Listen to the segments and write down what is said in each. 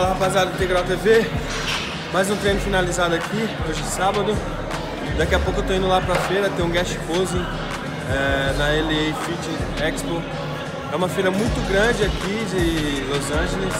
Fala rapaziada do Integral TV, mais um treino finalizado aqui, hoje é sábado. Daqui a pouco eu tô indo lá pra feira, tem um guest pose na LA Fit Expo. É uma feira muito grande aqui de Los Angeles,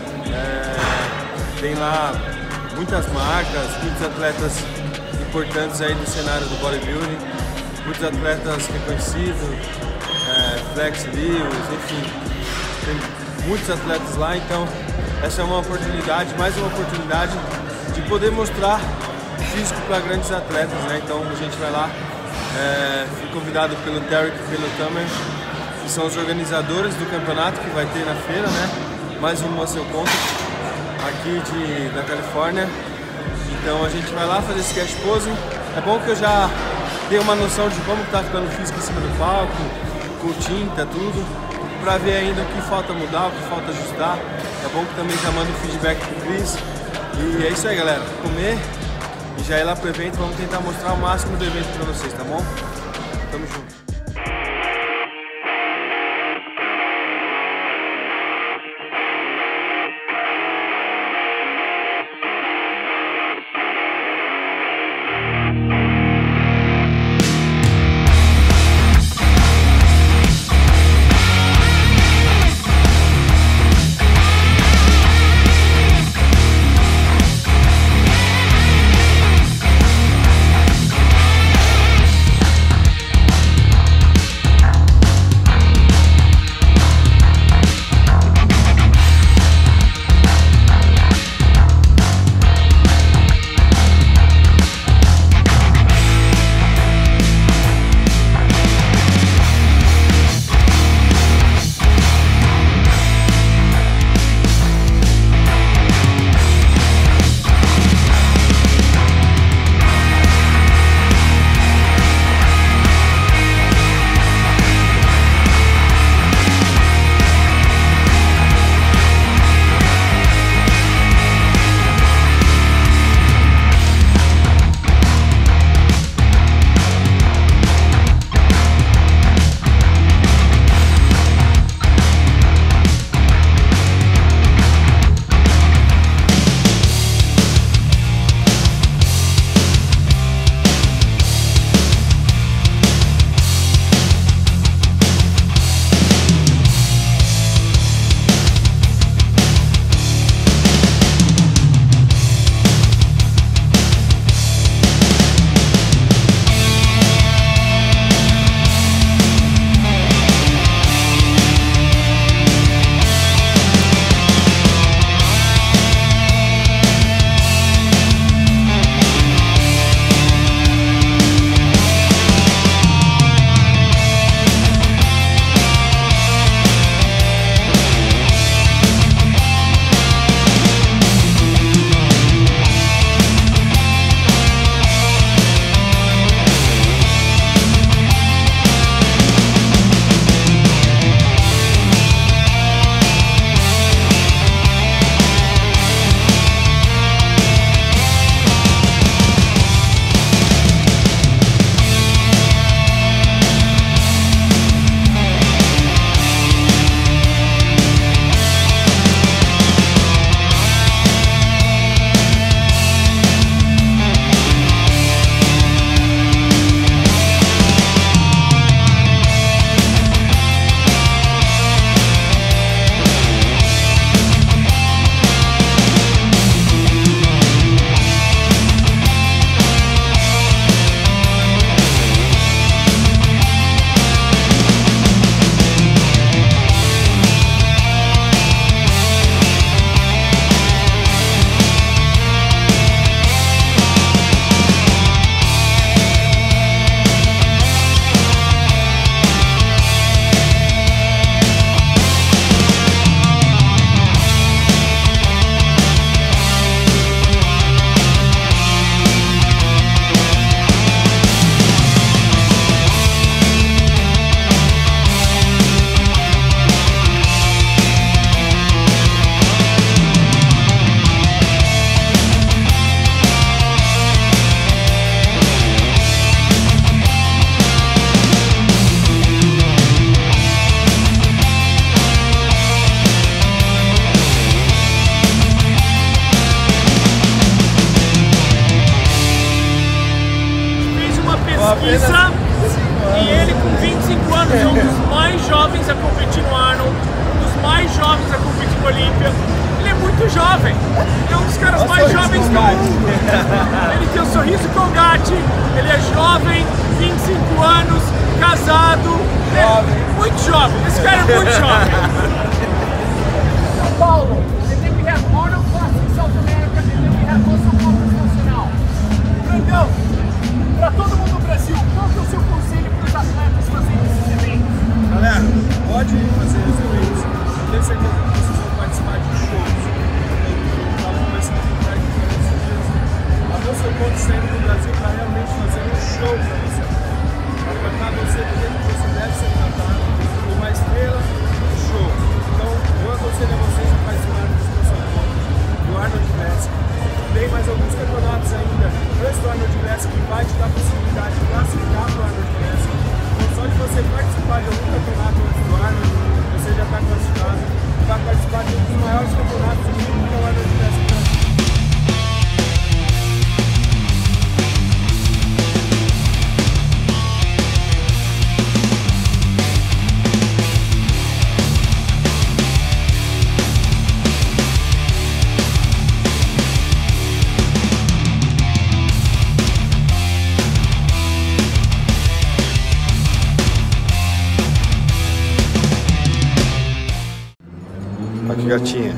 tem lá muitas marcas, muitos atletas importantes aí do cenário do bodybuilding, muitos atletas reconhecidos, Flex Lewis, enfim, tem muitos atletas lá, então essa é uma oportunidade, mais uma oportunidade de poder mostrar físico para grandes atletas, né? Então a gente vai lá, fui convidado pelo Derek e pelo Tamer, que são os organizadores do campeonato que vai ter na feira, né? Mais um Muscle Contest aqui da Califórnia. Então a gente vai lá fazer esse cash pose. É bom que eu já tenho uma noção de como tá ficando o físico em cima do palco, com tinta, tudo, para ver ainda o que falta mudar, o que falta ajustar. É bom que também já manda um feedback pro Chris. E é isso aí, galera. Comer e já ir lá pro evento. Vamos tentar mostrar o máximo do evento para vocês, tá bom? Tamo junto. a competir no Arnold, um dos mais jovens a competir no Olímpia. Ele é muito jovem, é um dos caras mais jovens do mundo. Ele tem um sorriso Colgate, ele é jovem, 25 anos, casado, muito jovem, esse cara é muito jovem. São Paulo, and then we have Arnold Classic South America, and then we have also Conference Nacional. Brandão, para todo mundo do Brasil, qual que é o seu conselho para os atletas fazerem esses eventos? Galera, pode fazer os eventos, tenho certeza que vocês vão participar de shows. Falando vai ser uma oportunidade de diferentes dias. A Bolsa Ponto está indo no Brasil para realmente fazer um show para você. Para tratar você do jeito que você deve ser tratado, uma estrela do show. Então, eu aconselho a vocês a participarem do Bolsa Ponto, do Arnold Classic. Tem mais alguns campeonatos ainda antes do Arnold Classic que vai te dar a possibilidade de classificar para o Arnold Classic. Então, só de você participar de algum campeonato antes do Arnold, você já está classificado e vai participar de um dos maiores campeonatos do mundo, que é o Arnold Classic. Olha que gatinha.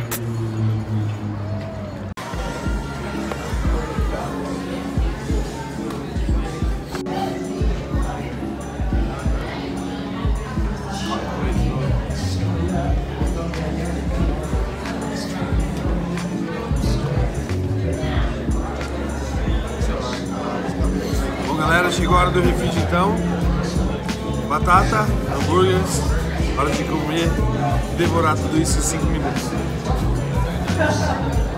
Bom, galera, chegou a hora do refit então. Batata, hambúrgueres, hora de comer, devorar tudo isso em 5 minutos.